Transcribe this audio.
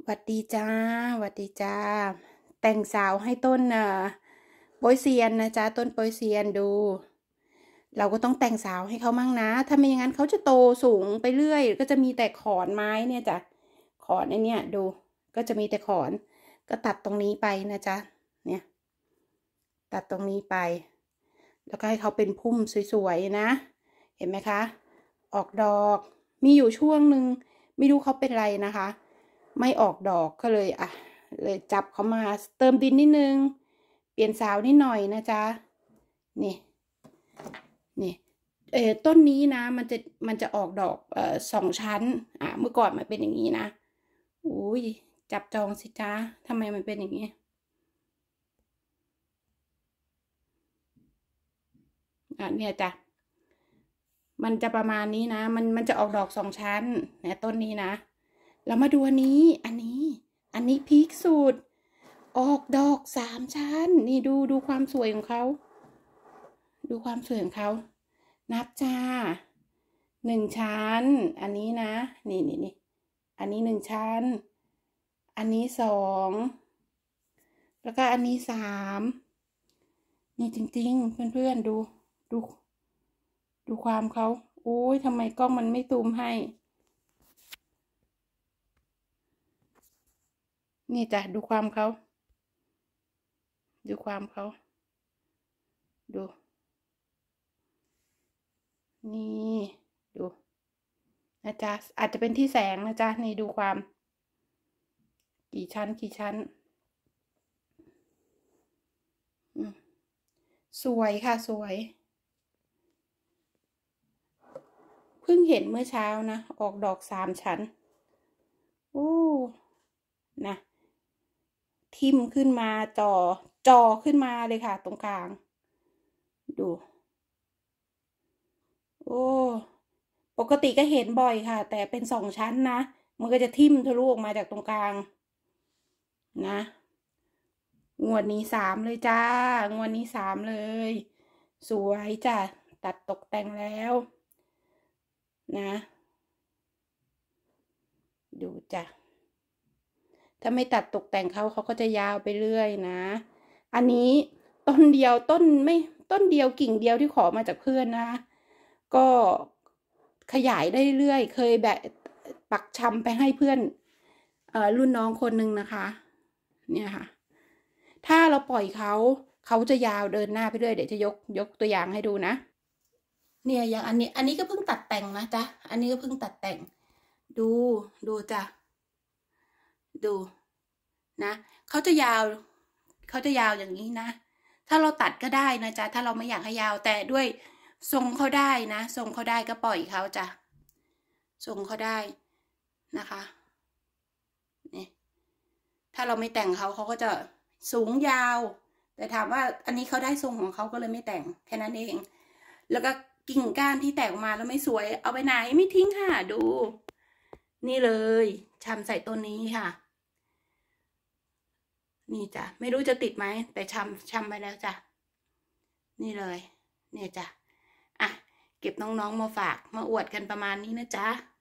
หวัดดีจ้าหวัดดีจ้าแต่งสาวให้ต้นโปยเซียนนะจ๊ะต้นโปยเซียนดู เราก็ต้องแต่งสาวให้เขามั่งนะถ้าไม่อย่างนั้นเขาจะโตสูงไปเรื่อยก็จะมีแต่ขอนไม้เนี่ยจ้ะขอนไอเนี่ยดู ก็จะมีแต่ขอน ก็ตัดตรงนี้ไปนะจ๊ะเนี่ย ตัดตรงนี้ไป แล้วก็ให้เขาเป็นพุ่มสวยๆนะ เห็นไหมคะ ออกดอก มีอยู่ช่วงหนึ่งไม่รู้เขาเป็นไรนะคะ ไม่ออกดอกก็เลยเลยจับเขามาเติมดินนิดนึง เปลี่ยนสาวนิดหน่อยนะจ๊ะนี่นี่ต้นนี้นะมันจะออกดอก2 ชั้นเมื่อก่อนมันเป็นอย่างนี้นะอุ้ยจับจองสิจ๊ะทำไมมันเป็นอย่างนี้เนี่ยจ้ะมันจะประมาณนี้นะมันจะออกดอก2 ชั้นนะต้นนี้นะแล้วมาดูอันนี้พีคสุดออกดอก3 ชั้นนี่ดูความสวยของเขาดูความสวยของเขานับจ้า1 ชั้นอันนี้นะนี่อันนี้1 ชั้นอันนี้2แล้วก็อันนี้3นี่จริงๆเพื่อนๆดูความเขาโอ้ยทำไมกล้องมันไม่ซูมให้นี่จ้ะดูความเขาดูความเขาดูนี่ดูนะจ๊ะอาจจะเป็นที่แสงนะจ๊ะนี่ดูความกี่ชั้นสวยค่ะสวยเพิ่งเห็นเมื่อเช้านะออกดอก3 ชั้นโอ้นะทิ่มขึ้นมาจอขึ้นมาเลยค่ะตรงกลางดูโอ้ปกติก็เห็นบ่อยค่ะแต่เป็น2 ชั้นนะมันก็จะทิ่มทะลุออกมาจากตรงกลางนะงวดนี้3เลยจ้างวดนี้3เลยสวยจ้ะตัดตกแต่งแล้วนะดูจ้ะถ้าไม่ตัดตกแต่งเขาก็จะยาวไปเรื่อยนะอันนี้ต้นเดียวต้นเดียวกิ่งเดียวที่ขอมาจากเพื่อนนะก็ขยายได้เรื่อยเคยแบบปักชำไปให้เพื่อนรุ่นน้องคนหนึ่งนะคะเนี่ยค่ะถ้าเราปล่อยเขาจะยาวเดินหน้าไปเรื่อยเดี๋ยวจะยกตัวอย่างให้ดูนะเนี่ยอย่างอันนี้ก็เพิ่งตัดแต่งนะจ๊ะอันนี้ก็เพิ่งตัดแต่งดูจ้ะดูนะเขาจะยาวอย่างนี้นะถ้าเราตัดก็ได้นะจ๊ะถ้าเราไม่อยากให้ยาวแต่ด้วยทรงเขาได้นะทรงเขาได้ก็ปล่อยเขาจ้ะทรงเขาได้นะคะนี่ถ้าเราไม่แต่งเขาก็จะสูงยาวแต่ถามว่าอันนี้เขาได้ทรงของเขาก็เลยไม่แต่งแค่นั้นเองแล้วก็กิ่งก้านที่แตกออกมาแล้วไม่สวยเอาไปไหนไม่ทิ้งค่ะดูนี่เลยชำใส่ต้นนี้ค่ะนี่จ้ะไม่รู้จะติดไหมแต่ชำไปแล้วจ้ะนี่เลยเนี่ยจ้ะเก็บน้องๆมาฝากมาอวดกันประมาณนี้นะจ๊ะ